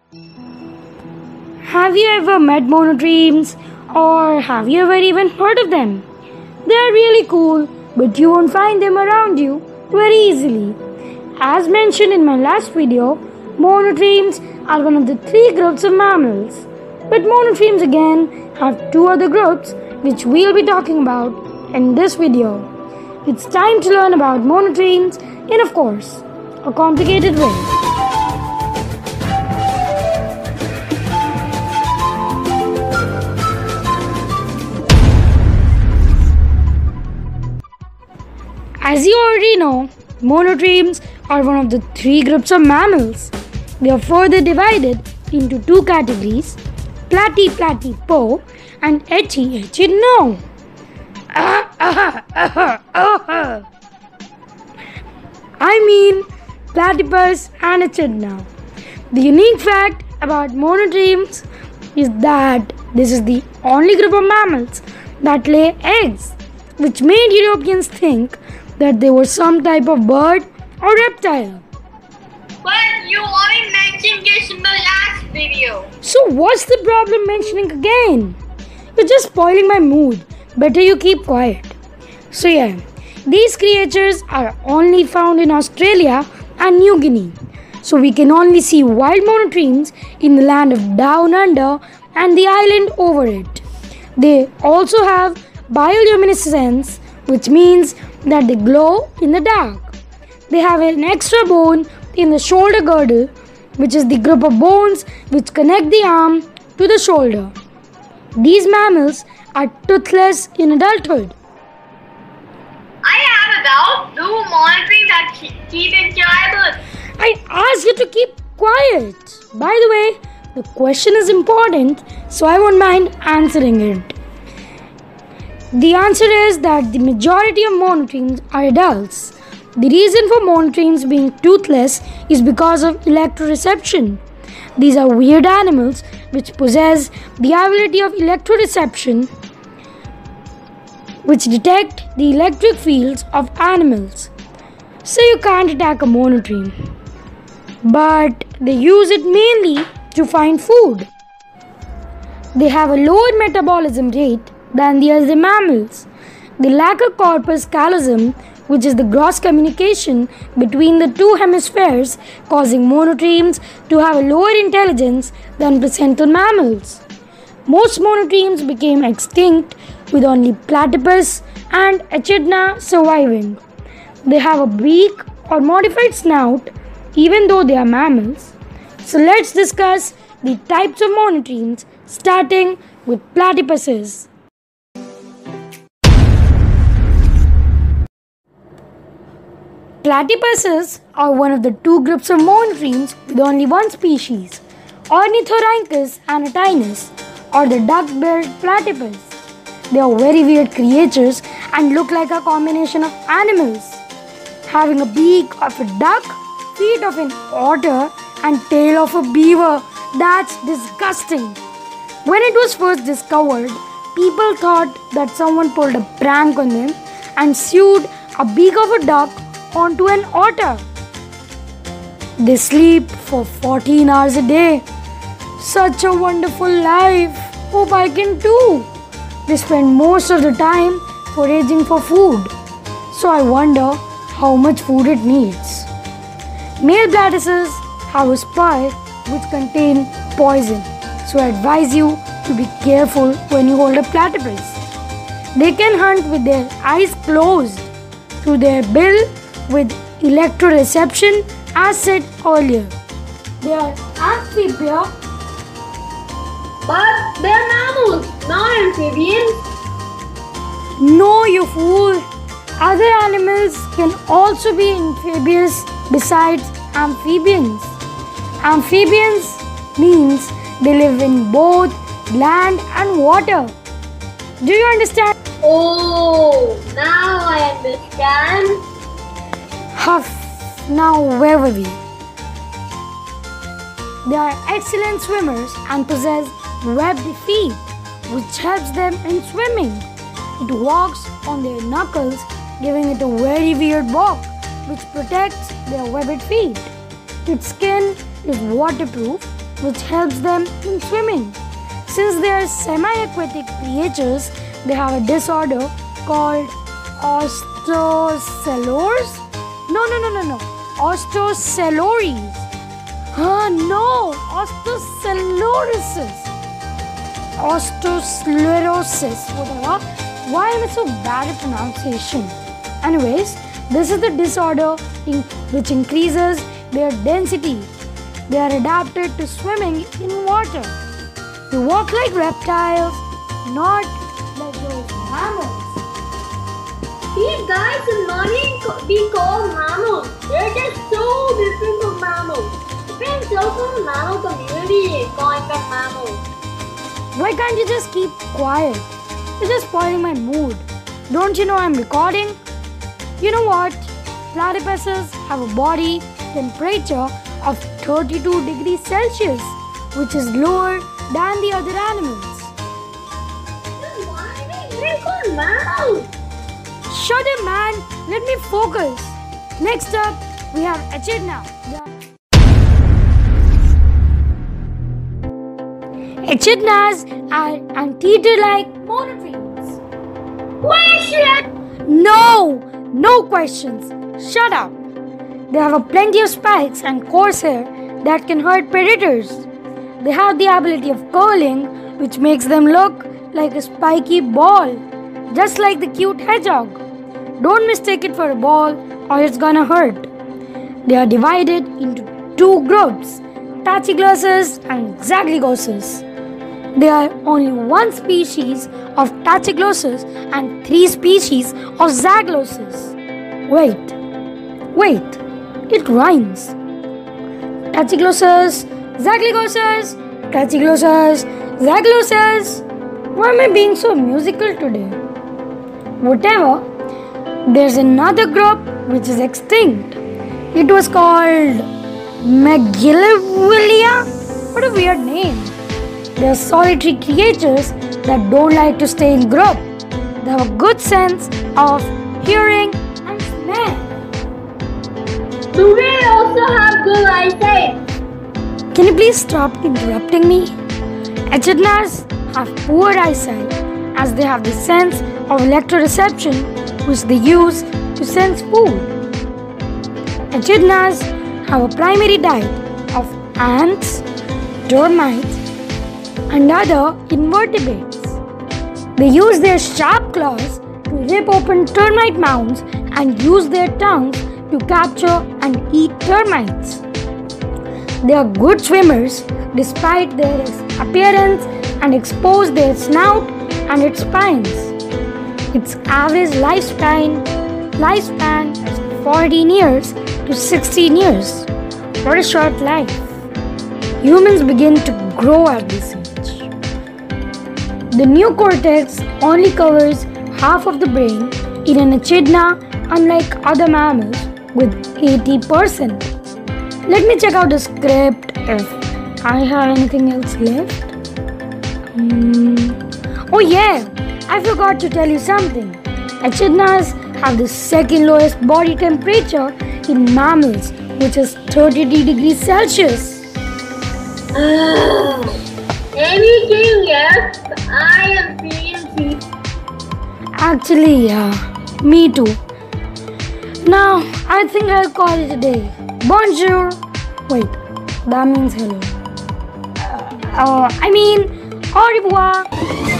Have you ever met monotremes, or have you ever even heard of them? They are really cool, but you won't find them around you very easily. As mentioned in my last video, monotremes are one of the 3 groups of mammals. But monotremes again have 2 other groups which we'll be talking about in this video. It's time to learn about monotremes in, of course, a complicated way. As you already know, monotremes are one of the 3 groups of mammals. They are further divided into 2 categories, platypo and echidna. I mean platypus and echidna. The unique fact about monotremes is that this is the only group of mammals that lay eggs, which made Europeans think that they were some type of bird or reptile. But you already mentioned this in the last video. So what's the problem mentioning again? You're just spoiling my mood. Better you keep quiet. So yeah, these creatures are only found in Australia and New Guinea. So we can only see wild monotremes in the land of Down Under and the island over it. They also have bioluminescence, which means that they glow in the dark. They have an extra bone in the shoulder girdle, which is the group of bones which connect the arm to the shoulder. These mammals are toothless in adulthood. I have a doubt. Do monotremes have teeth in childhood? I asked you to keep quiet. By the way, the question is important, so I won't mind answering it. The answer is that the majority of monotremes are adults. The reason for monotremes being toothless is because of electroreception. These are weird animals which possess the ability of electroreception, which detect the electric fields of animals. So you can't attack a monotreme, but they use it mainly to find food. They have a lower metabolism rate than the other mammals. They lack a corpus callosum, which is the gross communication between the 2 hemispheres, causing monotremes to have a lower intelligence than placental mammals. Most monotremes became extinct with only platypus and echidna surviving. They have a beak or modified snout, even though they are mammals. So let's discuss the types of monotremes, starting with platypuses. Platypuses are one of the 2 groups of monotremes with only 1 species, Ornithorhynchus anatinus, or the duck-billed platypus. They are very weird creatures and look like a combination of animals, having a beak of a duck, feet of an otter, and tail of a beaver. That's disgusting. When it was first discovered, people thought that someone pulled a prank on them and sewed a beak of a duck onto an otter. They sleep for 14 hours a day. Such a wonderful life. Hope I can too. They spend most of the time foraging for food. So I wonder how much food it needs. Male platypuses have a spur which contain poison. So I advise you to be careful when you hold a platypus. They can hunt with their eyes closed through their bill with electroreception, as said earlier. They are amphibia, But they're mammals, not amphibians. No, you fool! Other animals can also be amphibious besides amphibians. Amphibians means they live in both land and water. Do you understand? Oh, now I understand. Huff. Now where were we? They are excellent swimmers and possess webbed feet, which helps them in swimming. It walks on their knuckles, giving it a very weird walk, which protects their webbed feet. Its skin is waterproof which helps them in swimming. Since they are semi-aquatic creatures, they have a disorder called osteocellulosis. No. Osteocellulosis. Osteosclerosis. Whatever. Why am I so bad at pronunciation? Anyways, this is the disorder which increases their density. They are adapted to swimming in water. They walk like reptiles, not like those mammals. These guys should not be called mammals. They're just so different from mammals. Even so from the mammal community is calling them mammals. Why can't you just keep quiet? You're just spoiling my mood. Don't you know I'm recording? You know what? Platypuses have a body temperature of 32 degrees Celsius, which is lower than the other animals. Then why are they called mammals? Shut up, man. Let me focus. Next up, we have echidna. Echidnas are anteater-like monotremes. Question! No questions. Shut up. They have a plenty of spikes and coarse hair that can hurt predators. They have the ability of curling, which makes them look like a spiky ball, just like the cute hedgehog. Don't mistake it for a ball or it's gonna hurt. They are divided into two groups, Tachyglossus and Zaglygossus. There are only one species of Tachyglossus and 3 species of Zaglossus. Wait, it rhymes. Tachyglossus, Zaglygossus, Tachyglossus, Zaglossus. Why am I being so musical today? Whatever, there's another group which is extinct. It was called Megalovia. What a weird name. They are solitary creatures that don't like to stay in group. They have a good sense of hearing and smell. Do they also have good eyesight? Can you please stop interrupting me? Echidnas have poor eyesight as they have the sense of electroreception which they use to sense food. Echidnas have a primary diet of ants, termites, and other invertebrates. They use their sharp claws to rip open termite mounds and use their tongues to capture and eat termites. They are good swimmers despite their appearance and expose their snout and its spines. Its average lifespan is 14 years to 16 years. What a short life. Humans begin to grow at this age. The neocortex only covers half of the brain in an echidna, unlike other mammals with 80%. Let me check out the script if I have anything else left. Oh yeah, I forgot to tell you something. Echidnas have the second lowest body temperature in mammals, which is 33 degrees Celsius. Anything else? I am feeling sick. Actually, yeah, me too. Now, I think I'll call it a day. Bonjour. Wait, that means hello. I mean, au revoir.